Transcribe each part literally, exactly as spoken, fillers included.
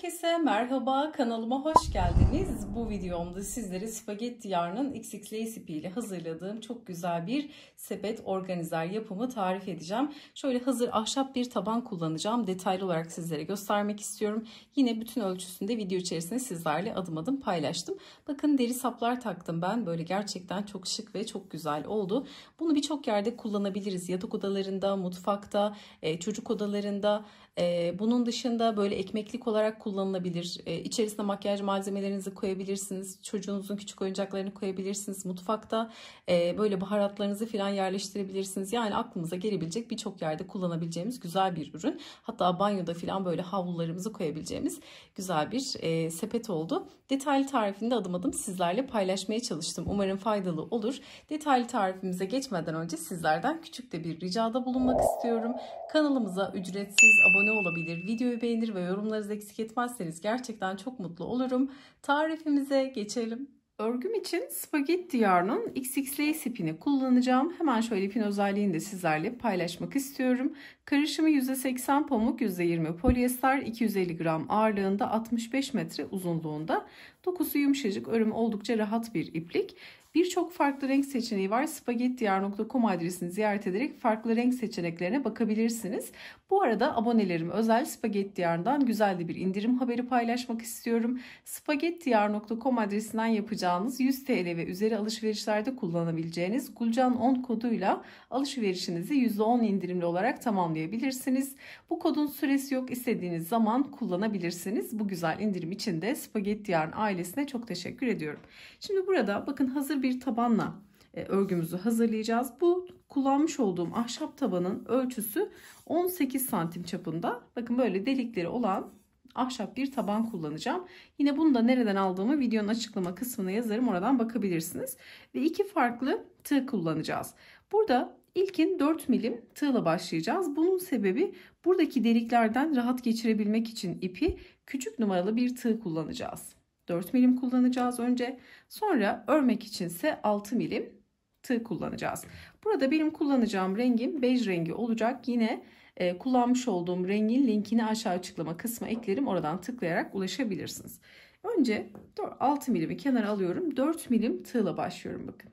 Herkese merhaba, kanalıma hoş geldiniz. Bu videomda sizlere spagetti yarnının X X L ipi ile hazırladığım çok güzel bir sepet organizer yapımı tarif edeceğim. Şöyle hazır ahşap bir taban kullanacağım. Detaylı olarak sizlere göstermek istiyorum. Yine bütün ölçüsünde video içerisinde sizlerle adım adım paylaştım. Bakın deri saplar taktım ben. Böyle gerçekten çok şık ve çok güzel oldu. Bunu birçok yerde kullanabiliriz. Yatak odalarında, mutfakta, çocuk odalarında. Bunun dışında böyle ekmeklik olarak kullanılabilir. İçerisine makyaj malzemelerinizi koyabilirsiniz. Çocuğunuzun küçük oyuncaklarını koyabilirsiniz. Mutfakta böyle baharatlarınızı falan yerleştirebilirsiniz. Yani aklımıza gelebilecek birçok yerde kullanabileceğimiz güzel bir ürün. Hatta banyoda falan böyle havlularımızı koyabileceğimiz güzel bir sepet oldu. Detaylı tarifini de adım adım sizlerle paylaşmaya çalıştım. Umarım faydalı olur. Detaylı tarifimize geçmeden önce sizlerden küçük de bir ricada bulunmak istiyorum. Kanalımıza ücretsiz abone olabilir, videoyu beğenir ve yorumlarınızı eksik etmezseniz gerçekten çok mutlu olurum. Tarifimize geçelim. Örgüm için spagetti yarnının X X L ipini kullanacağım. Hemen şöyle ipin özelliğini de sizlerle paylaşmak istiyorum. Karışımı yüzde seksen pamuk, yüzde yirmi polyester, iki yüz elli gram ağırlığında, altmış beş metre uzunluğunda. Dokusu yumuşacık, örümü oldukça rahat bir iplik. Birçok farklı renk seçeneği var. spagettiyar nokta com adresini ziyaret ederek farklı renk seçeneklerine bakabilirsiniz. Bu arada abonelerim özel Spagettiyar'dan güzel de bir indirim haberi paylaşmak istiyorum. spagettiyar nokta com adresinden yapacağınız yüz TL ve üzeri alışverişlerde kullanabileceğiniz Gulcan on koduyla alışverişinizi yüzde on indirimli olarak tamamlayabilirsiniz. Bu kodun süresi yok. İstediğiniz zaman kullanabilirsiniz. Bu güzel indirim için de Spagettiyar ailesine çok teşekkür ediyorum. Şimdi burada bakın hazır bir tabanla örgümüzü hazırlayacağız. Bu kullanmış olduğum ahşap tabanın ölçüsü on sekiz santim çapında. Bakın böyle delikleri olan ahşap bir taban kullanacağım. Yine bunu da nereden aldığımı videonun açıklama kısmına yazarım. Oradan bakabilirsiniz. Ve iki farklı tığ kullanacağız. Burada ilkin dört milim tığla başlayacağız. Bunun sebebi buradaki deliklerden rahat geçirebilmek için ipi küçük numaralı bir tığ kullanacağız. dört milim kullanacağız önce. Sonra örmek içinse altı milim tığ kullanacağız. Burada benim kullanacağım rengim bej rengi olacak. Yine e, kullanmış olduğum rengin linkini aşağı açıklama kısmına eklerim. Oradan tıklayarak ulaşabilirsiniz. Önce altı milimi kenara alıyorum. dört milim tığla başlıyorum bakın.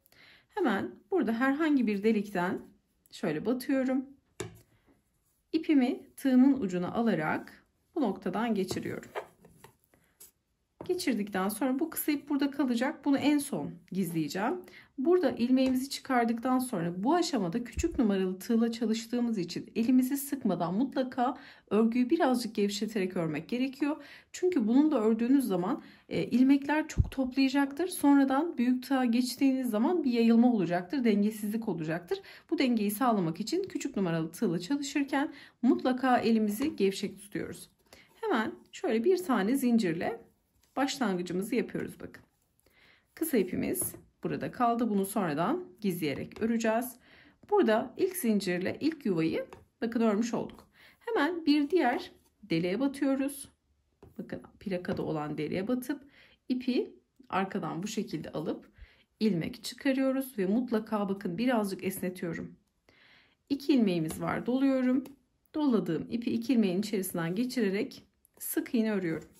Hemen burada herhangi bir delikten şöyle batıyorum. İpimi tığımın ucuna alarak bu noktadan geçiriyorum. Geçirdikten sonra bu kısa ip burada kalacak. Bunu en son gizleyeceğim. Burada ilmeğimizi çıkardıktan sonra bu aşamada küçük numaralı tığla çalıştığımız için elimizi sıkmadan mutlaka örgüyü birazcık gevşeterek örmek gerekiyor. Çünkü bunu da ördüğünüz zaman e, ilmekler çok toplayacaktır. Sonradan büyük tığa geçtiğiniz zaman bir yayılma olacaktır. Dengesizlik olacaktır. Bu dengeyi sağlamak için küçük numaralı tığla çalışırken mutlaka elimizi gevşek tutuyoruz. Hemen şöyle bir tane zincirle başlangıcımızı yapıyoruz bakın. Kısa ipimiz burada kaldı. Bunu sonradan gizleyerek öreceğiz. Burada ilk zincirle ilk yuvayı bakın örmüş olduk. Hemen bir diğer deliğe batıyoruz. Bakın plakada olan deliğe batıp ipi arkadan bu şekilde alıp ilmek çıkarıyoruz ve mutlaka bakın birazcık esnetiyorum. İki ilmeğimiz var. Doluyorum. Doladığım ipi iki ilmeğin içerisinden geçirerek sık iğne örüyorum.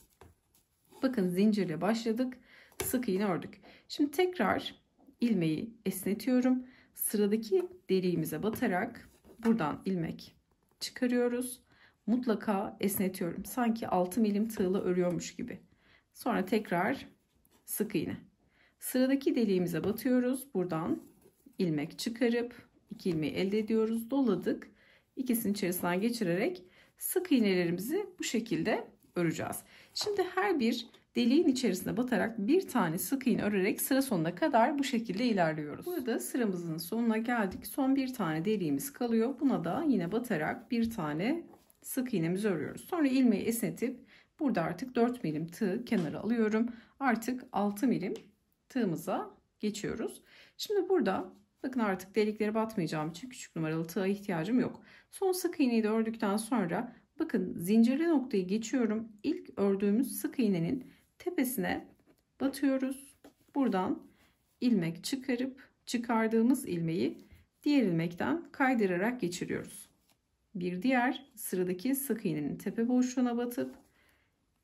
Bakın zincirle başladık. Sık iğne ördük. Şimdi tekrar ilmeği esnetiyorum. Sıradaki deliğimize batarak buradan ilmek çıkarıyoruz. Mutlaka esnetiyorum. Sanki altı milim tığla örüyormuş gibi. Sonra tekrar sık iğne. Sıradaki deliğimize batıyoruz. Buradan ilmek çıkarıp iki ilmeği elde ediyoruz. Doladık. İkisinin içerisinden geçirerek sık iğnelerimizi bu şekilde öreceğiz. Şimdi her bir deliğin içerisine batarak bir tane sık iğne örerek sıra sonuna kadar bu şekilde ilerliyoruz. Burada sıramızın sonuna geldik. Son bir tane deliğimiz kalıyor. Buna da yine batarak bir tane sık iğnemizi örüyoruz. Sonra ilmeği esnetip burada artık dört milim tığ kenara alıyorum. Artık altı milim tığımıza geçiyoruz. Şimdi burada bakın artık deliklere batmayacağım için küçük numaralı tığa ihtiyacım yok. Son sık iğneyi de ördükten sonra bakın zincirli noktayı geçiyorum. İlk ördüğümüz sık iğnenin tepesine batıyoruz. Buradan ilmek çıkarıp çıkardığımız ilmeği diğer ilmekten kaydırarak geçiriyoruz. Bir diğer sıradaki sık iğnenin tepe boşluğuna batıp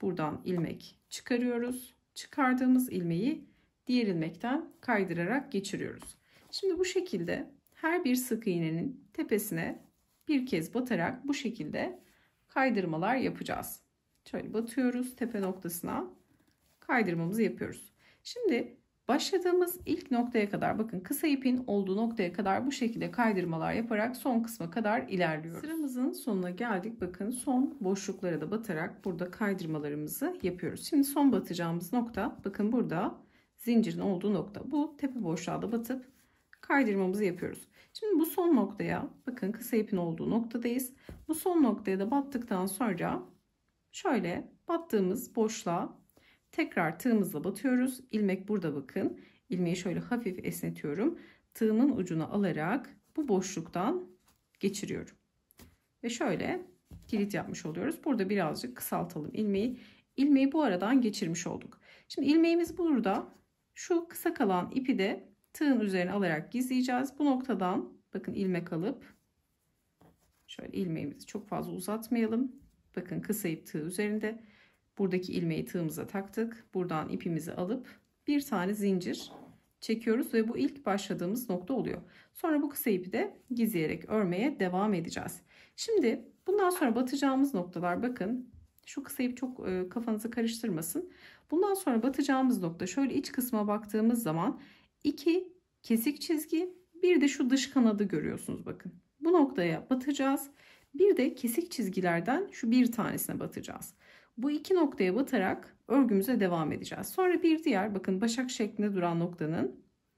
buradan ilmek çıkarıyoruz. Çıkardığımız ilmeği diğer ilmekten kaydırarak geçiriyoruz. Şimdi bu şekilde her bir sık iğnenin tepesine bir kez batarak bu şekilde kaydırmalar yapacağız. Şöyle batıyoruz tepe noktasına, kaydırmamızı yapıyoruz. Şimdi başladığımız ilk noktaya kadar, bakın kısa ipin olduğu noktaya kadar bu şekilde kaydırmalar yaparak son kısma kadar ilerliyoruz. Sıramızın sonuna geldik. Bakın son boşluklara da batarak burada kaydırmalarımızı yapıyoruz. Şimdi son batacağımız nokta, bakın burada zincirin olduğu nokta. Bu tepe boşluğa da batıp kaydırmamızı yapıyoruz. Şimdi bu son noktaya, bakın kısa ipin olduğu noktadayız. Bu son noktaya da battıktan sonra şöyle battığımız boşluğa tekrar tığımızla batıyoruz. İlmek burada, bakın. İlmeği şöyle hafif esnetiyorum. Tığımın ucunu alarak bu boşluktan geçiriyorum. Ve şöyle kilit yapmış oluyoruz. Burada birazcık kısaltalım ilmeği. İlmeği bu aradan geçirmiş olduk. Şimdi ilmeğimiz burada. Şu kısa kalan ipi de tığın üzerine alarak gizleyeceğiz. Bu noktadan bakın ilmek alıp şöyle ilmeğimizi çok fazla uzatmayalım. Bakın kısa ip tığ üzerinde. Buradaki ilmeği tığımıza taktık. Buradan ipimizi alıp bir tane zincir çekiyoruz ve bu ilk başladığımız nokta oluyor. Sonra bu kısa ipi de gizleyerek örmeye devam edeceğiz. Şimdi bundan sonra batacağımız noktalar, bakın şu kısa ip çok kafanızı karıştırmasın. Bundan sonra batacağımız nokta, şöyle iç kısma baktığımız zaman iki kesik çizgi, bir de şu dış kanadı görüyorsunuz, bakın. Bu noktaya batacağız. Bir de kesik çizgilerden şu bir tanesine batacağız. Bu iki noktaya batarak örgümüze devam edeceğiz. Sonra bir diğer, bakın başak şeklinde duran noktanın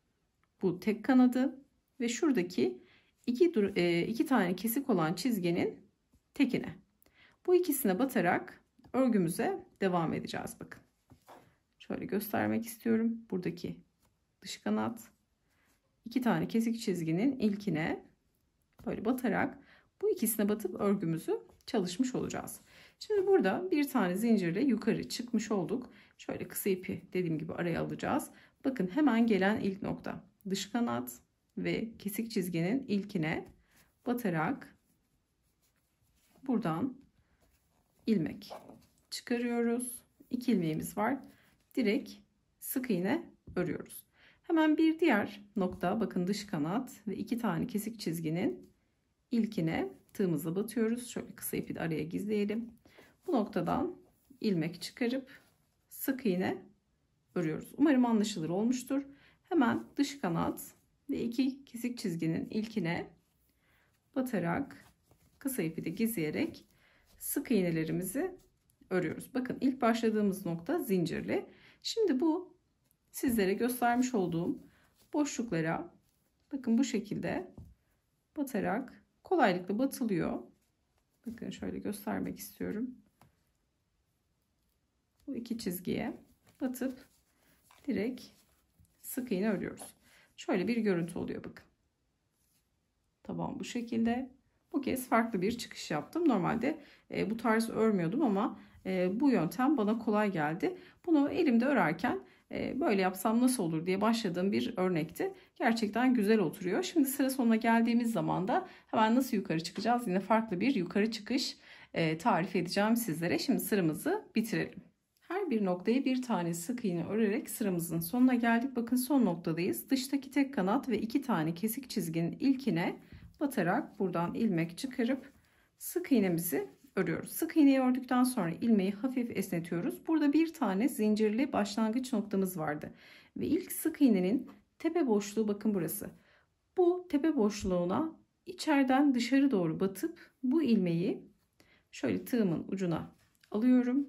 bu tek kanadı ve şuradaki iki, iki tane kesik olan çizginin tekine. Bu ikisine batarak örgümüze devam edeceğiz. Bakın. Şöyle göstermek istiyorum. Buradaki dış kanat, iki tane kesik çizginin ilkine böyle batarak bu ikisine batıp örgümüzü çalışmış olacağız. Şimdi burada bir tane zincirle yukarı çıkmış olduk. Şöyle kısa ipi dediğim gibi araya alacağız. Bakın hemen gelen ilk nokta dış kanat ve kesik çizginin ilkine batarak buradan ilmek çıkarıyoruz. İki ilmeğimiz var. Direkt sık iğne örüyoruz. Hemen bir diğer nokta, bakın dış kanat ve iki tane kesik çizginin ilkine tığımızla batıyoruz. Şöyle kısa ipi de araya gizleyelim. Bu noktadan ilmek çıkarıp sık iğne örüyoruz. Umarım anlaşılır olmuştur. Hemen dış kanat ve iki kesik çizginin ilkine batarak kısa ipi de gizleyerek sık iğnelerimizi örüyoruz. Bakın ilk başladığımız nokta zincirli. Şimdi bu sizlere göstermiş olduğum boşluklara bakın bu şekilde batarak kolaylıkla batılıyor. Bakın şöyle göstermek istiyorum. Bu iki çizgiye batıp direkt sık iğne örüyoruz. Şöyle bir görüntü oluyor, bakın. Tamam, bu şekilde. Bu kez farklı bir çıkış yaptım. Normalde e, bu tarz örmüyordum ama e, bu yöntem bana kolay geldi. Bunu elimde örerken e, böyle yapsam nasıl olur diye başladığım bir örnekti. Gerçekten güzel oturuyor. Şimdi sıra sonuna geldiğimiz zaman da hemen nasıl yukarı çıkacağız? Yine farklı bir yukarı çıkış e, tarif edeceğim sizlere. Şimdi sıramızı bitirelim. Her bir noktaya bir tane sık iğne örerek sıramızın sonuna geldik. Bakın son noktadayız. Dıştaki tek kanat ve iki tane kesik çizginin ilkine batarak buradan ilmek çıkarıp sık iğnemizi örüyoruz. Sık iğneyi ördükten sonra ilmeği hafif esnetiyoruz. Burada bir tane zincirli başlangıç noktamız vardı. Ve ilk sık iğnenin tepe boşluğu, bakın burası. Bu tepe boşluğuna içeriden dışarı doğru batıp bu ilmeği şöyle tığımın ucuna alıyorum.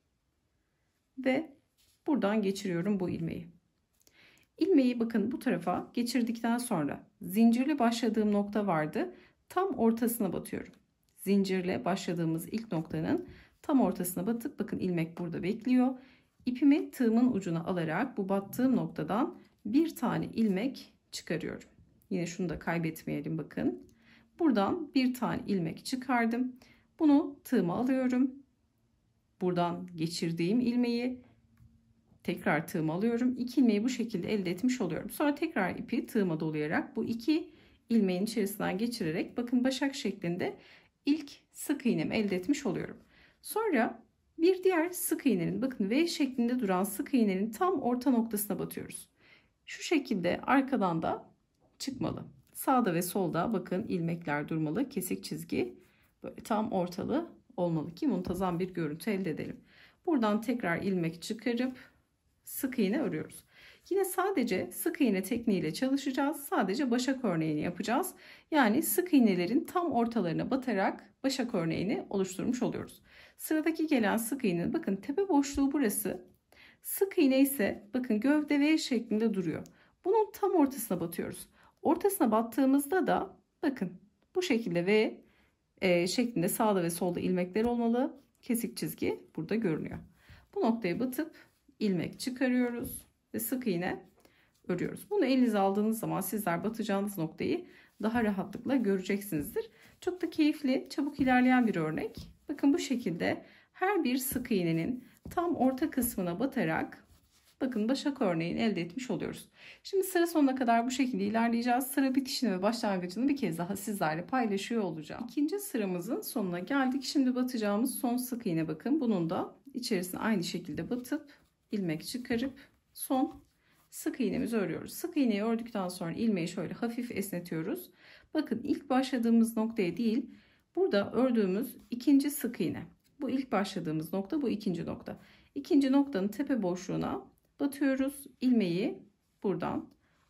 Ve buradan geçiriyorum bu ilmeği. İlmeği bakın bu tarafa geçirdikten sonra zincirle başladığım nokta vardı. Tam ortasına batıyorum. Zincirle başladığımız ilk noktanın tam ortasına batıp bakın ilmek burada bekliyor. İpimi tığımın ucuna alarak bu battığım noktadan bir tane ilmek çıkarıyorum. Yine şunu da kaybetmeyelim, bakın. Buradan bir tane ilmek çıkardım. Bunu tığıma alıyorum. Buradan geçirdiğim ilmeği tekrar tığıma alıyorum. İki ilmeği bu şekilde elde etmiş oluyorum. Sonra tekrar ipi tığıma dolayarak bu iki ilmeğin içerisinden geçirerek bakın başak şeklinde ilk sık iğnemi elde etmiş oluyorum. Sonra Bir diğer sık iğnenin, bakın V şeklinde duran sık iğnenin tam orta noktasına batıyoruz. Şu şekilde arkadan da çıkmalı. Sağda ve solda bakın ilmekler durmalı. Kesik çizgi böyle tam ortalı olmalı ki muntazam bir görüntü elde edelim. Buradan tekrar ilmek çıkarıp sık iğne örüyoruz. Yine sadece sık iğne tekniğiyle çalışacağız. Sadece başak örneğini yapacağız. Yani sık iğnelerin tam ortalarına batarak başak örneğini oluşturmuş oluyoruz. Sıradaki gelen sık iğne, bakın tepe boşluğu burası. Sık iğne ise bakın gövde V şeklinde duruyor. Bunun tam ortasına batıyoruz. Ortasına battığımızda da bakın bu şekilde V e, şeklinde sağda ve solda ilmekler olmalı. Kesik çizgi burada görünüyor. Bu noktaya batıp ilmek çıkarıyoruz ve sık iğne örüyoruz. Bunu elinize aldığınız zaman sizler batacağınız noktayı daha rahatlıkla göreceksinizdir. Çok da keyifli, çabuk ilerleyen bir örnek. Bakın bu şekilde her bir sık iğnenin tam orta kısmına batarak bakın başak örneğini elde etmiş oluyoruz. Şimdi sıra sonuna kadar bu şekilde ilerleyeceğiz. Sıra bitişini ve başlangıcını bir kez daha sizlerle paylaşıyor olacağım. İkinci sıramızın sonuna geldik. Şimdi batacağımız son sık iğne, bakın bunun da içerisine aynı şekilde batıp ilmek çıkarıp son sık iğnemizi örüyoruz. Sık iğneyi ördükten sonra ilmeği şöyle hafif esnetiyoruz. Bakın ilk başladığımız noktaya değil, burada ördüğümüz ikinci sık iğne. Bu ilk başladığımız nokta, bu ikinci nokta. İkinci noktanın tepe boşluğuna batıyoruz. İlmeği buradan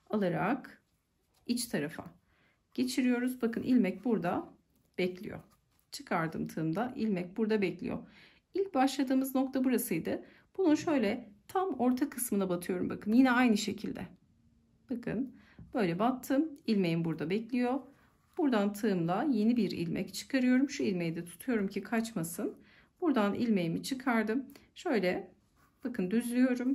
alarak iç tarafa geçiriyoruz. Bakın ilmek burada bekliyor. Çıkardım tığımda ilmek burada bekliyor. İlk başladığımız nokta burasıydı. Bunu şöyle tam orta kısmına batıyorum. Bakın yine aynı şekilde. Bakın böyle battım. İlmeğim burada bekliyor. Buradan tığımla yeni bir ilmek çıkarıyorum. Şu ilmeği de tutuyorum ki kaçmasın. Buradan ilmeğimi çıkardım. Şöyle bakın düzlüyorum.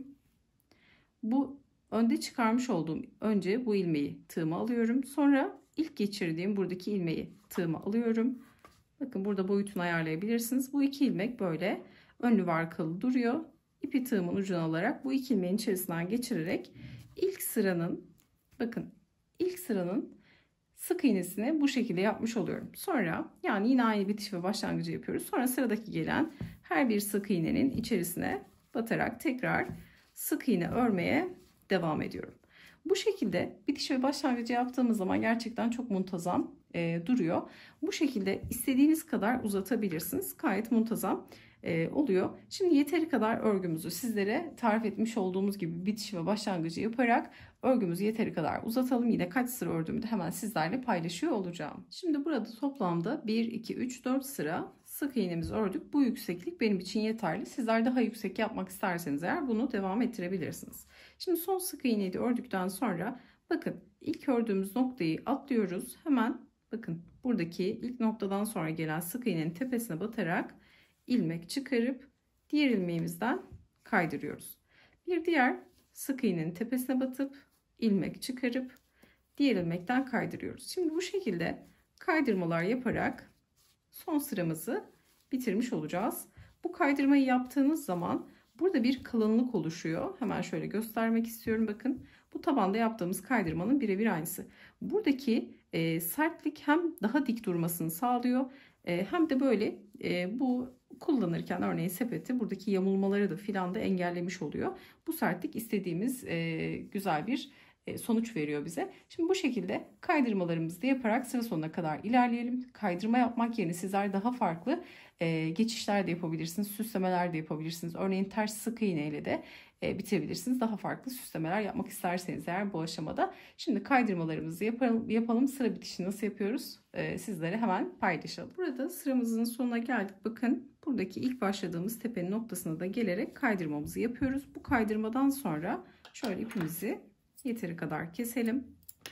Bu önde çıkarmış olduğum önce bu ilmeği tığıma alıyorum. Sonra ilk geçirdiğim buradaki ilmeği tığıma alıyorum. Bakın burada boyutunu ayarlayabilirsiniz. Bu iki ilmek böyle önlü ve arkalı duruyor. İpi tığımın ucuna alarak bu iki ilmeğin içerisinden geçirerek ilk sıranın, bakın ilk sıranın sık iğnesini bu şekilde yapmış oluyorum. Sonra yani yine aynı bitiş ve başlangıcı yapıyoruz. Sonra sıradaki gelen her bir sık iğnenin içerisine batarak tekrar sık iğne örmeye devam ediyorum. Bu şekilde bitiş ve başlangıcı yaptığımız zaman gerçekten çok muntazam e, duruyor. Bu şekilde istediğiniz kadar uzatabilirsiniz. Gayet muntazam e, oluyor. Şimdi yeteri kadar örgümüzü sizlere tarif etmiş olduğumuz gibi bitiş ve başlangıcı yaparak örgümüzü yeteri kadar uzatalım. Yine kaç sıra ördüğümü de hemen sizlerle paylaşıyor olacağım. Şimdi burada toplamda bir, iki, üç, dört sıra sık iğnemizi ördük. Bu yükseklik benim için yeterli. Sizler daha yüksek yapmak isterseniz eğer bunu devam ettirebilirsiniz. Şimdi son sık iğneyi de ördükten sonra bakın ilk ördüğümüz noktayı atlıyoruz. Hemen bakın buradaki ilk noktadan sonra gelen sık iğnenin tepesine batarak ilmek çıkarıp diğer ilmeğimizden kaydırıyoruz. Bir diğer sık iğnenin tepesine batıp ilmek çıkarıp diğer ilmekten kaydırıyoruz. Şimdi bu şekilde kaydırmalar yaparak son sıramızı bitirmiş olacağız. Bu kaydırmayı yaptığınız zaman burada bir kalınlık oluşuyor. Hemen şöyle göstermek istiyorum. Bakın bu tabanda yaptığımız kaydırmanın birebir aynısı. Buradaki e, sertlik hem daha dik durmasını sağlıyor e, hem de böyle e, bu kullanırken örneğin sepeti buradaki yamulmaları da filan da engellemiş oluyor. Bu sertlik istediğimiz e, güzel bir sonuç veriyor bize. Şimdi bu şekilde kaydırmalarımızı da yaparak sıra sonuna kadar ilerleyelim. Kaydırma yapmak yerine sizler daha farklı e, geçişler de yapabilirsiniz. Süslemeler de yapabilirsiniz. Örneğin ters sık iğne ile de e, bitirebilirsiniz. Daha farklı süslemeler yapmak isterseniz eğer bu aşamada. Şimdi kaydırmalarımızı yapalım. yapalım. Sıra bitişini nasıl yapıyoruz? E, sizlere hemen paylaşalım. Burada sıramızın sonuna geldik. Bakın buradaki ilk başladığımız tepenin noktasına da gelerek kaydırmamızı yapıyoruz. Bu kaydırmadan sonra şöyle ipimizi yeteri kadar keselim.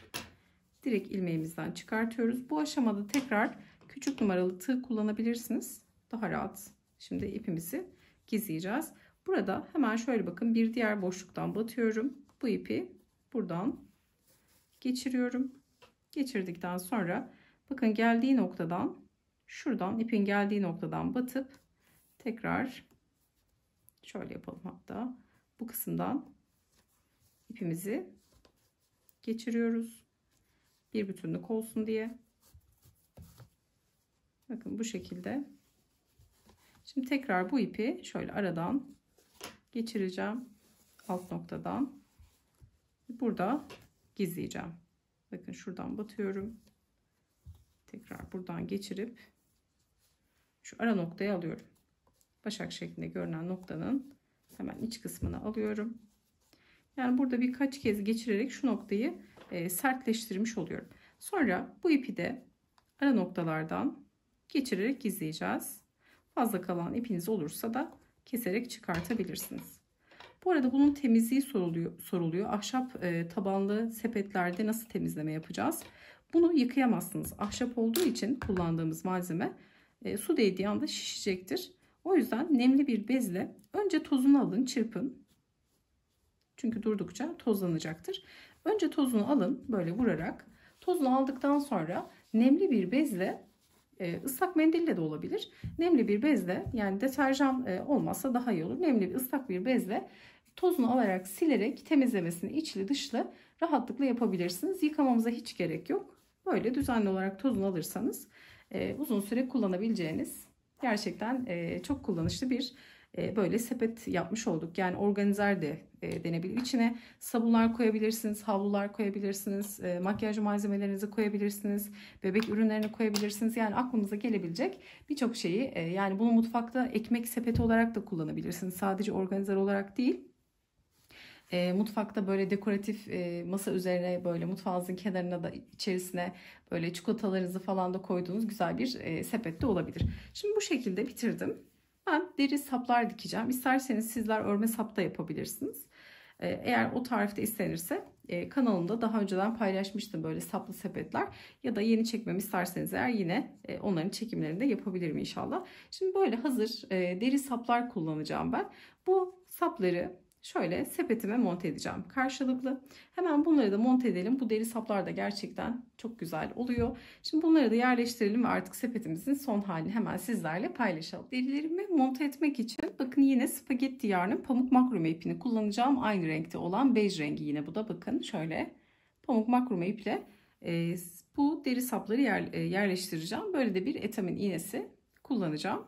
Direkt ilmeğimizden çıkartıyoruz. Bu aşamada tekrar küçük numaralı tığ kullanabilirsiniz. Daha rahat. Şimdi ipimizi gizleyeceğiz. Burada hemen şöyle bakın bir diğer boşluktan batıyorum. Bu ipi buradan geçiriyorum. Geçirdikten sonra bakın geldiği noktadan şuradan ipin geldiği noktadan batıp tekrar şöyle yapalım, hatta bu kısımdan ipimizi geçiriyoruz. Bir bütünlük olsun diye. Bakın bu şekilde Şimdi tekrar bu ipi şöyle aradan geçireceğim. Alt noktadan. Burada gizleyeceğim. Bakın şuradan batıyorum. Tekrar buradan geçirip şu ara noktaya alıyorum. Başak şeklinde görünen noktanın hemen iç kısmını alıyorum. Yani burada birkaç kez geçirerek şu noktayı e, sertleştirmiş oluyorum. Sonra bu ipi de ara noktalardan geçirerek gizleyeceğiz. Fazla kalan ipiniz olursa da keserek çıkartabilirsiniz. Bu arada bunun temizliği soruluyor. soruluyor. Ahşap e, tabanlı sepetlerde nasıl temizleme yapacağız? Bunu yıkayamazsınız. Ahşap olduğu için kullandığımız malzeme e, su değdiği anda şişecektir. O yüzden nemli bir bezle önce tozunu alın, çırpın. Çünkü durdukça tozlanacaktır. Önce tozunu alın böyle vurarak. Tozunu aldıktan sonra nemli bir bezle, e, ıslak mendille de olabilir. Nemli bir bezle, yani deterjan e, olmazsa daha iyi olur. Nemli bir ıslak bir bezle tozunu alarak silerek temizlemesini içli dışlı rahatlıkla yapabilirsiniz. Yıkamamıza hiç gerek yok. Böyle düzenli olarak tozunu alırsanız e, uzun süre kullanabileceğiniz gerçekten e, çok kullanışlı bir e, böyle sepet yapmış olduk. Yani organizer de e, denebilir. İçine sabunlar koyabilirsiniz, havlular koyabilirsiniz, e, makyaj malzemelerinizi koyabilirsiniz, bebek ürünlerini koyabilirsiniz. Yani aklınıza gelebilecek birçok şeyi, e, yani bunu mutfakta ekmek sepeti olarak da kullanabilirsiniz. Sadece organizer olarak değil. E, mutfakta böyle dekoratif e, masa üzerine, böyle mutfağınızın kenarına da içerisine böyle çikolatalarınızı falan da koyduğunuz güzel bir e, sepet de olabilir. Şimdi bu şekilde bitirdim. Ben deri saplar dikeceğim. İsterseniz sizler örme sap da yapabilirsiniz. E, eğer o tarifte istenirse e, kanalımda daha önceden paylaşmıştım böyle saplı sepetler. Ya da yeni çekmemi isterseniz eğer yine e, onların çekimlerini de yapabilirim inşallah. Şimdi böyle hazır e, deri saplar kullanacağım ben. Bu sapları şöyle sepetime monte edeceğim karşılıklı. Hemen bunları da monte edelim. Bu deri saplar da gerçekten çok güzel oluyor. Şimdi bunları da yerleştirelim ve artık sepetimizin son halini hemen sizlerle paylaşalım. Derilerimi monte etmek için bakın yine spagetti yarnın pamuk makrome ipini kullanacağım. Aynı renkte olan bej rengi yine bu da, bakın şöyle pamuk makrome iple e, bu deri sapları yer, e, yerleştireceğim. Böyle de bir etamin iğnesi kullanacağım.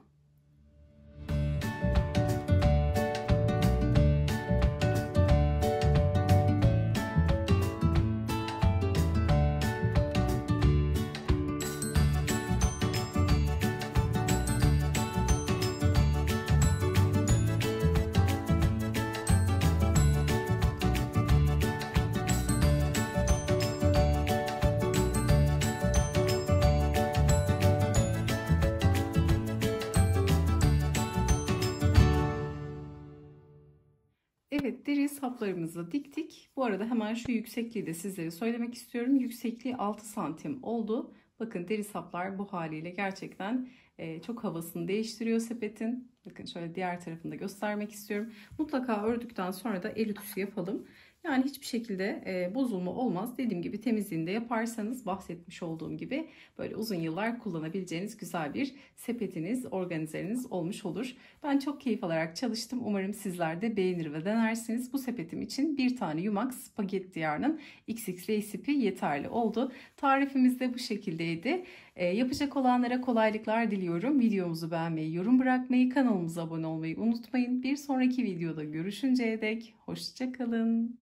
Evet, deri saplarımızı diktik. Bu arada hemen şu yüksekliği de sizlere söylemek istiyorum. Yüksekliği altı santim oldu. Bakın deri saplar bu haliyle gerçekten e, çok havasını değiştiriyor sepetin. Bakın şöyle diğer tarafını da göstermek istiyorum. Mutlaka ördükten sonra da el ütüsü yapalım. Yani hiçbir şekilde e, bozulma olmaz. Dediğim gibi temizliğini de yaparsanız bahsetmiş olduğum gibi böyle uzun yıllar kullanabileceğiniz güzel bir sepetiniz, organizeriniz olmuş olur. Ben çok keyif alarak çalıştım. Umarım sizler de beğenir ve denersiniz. Bu sepetim için bir tane yumak spagetti yarnın X X Lace ipi yeterli oldu. Tarifimiz de bu şekildeydi. E, yapacak olanlara kolaylıklar diliyorum. Videomuzu beğenmeyi, yorum bırakmayı, kanalımıza abone olmayı unutmayın. Bir sonraki videoda görüşünceye dek hoşça kalın.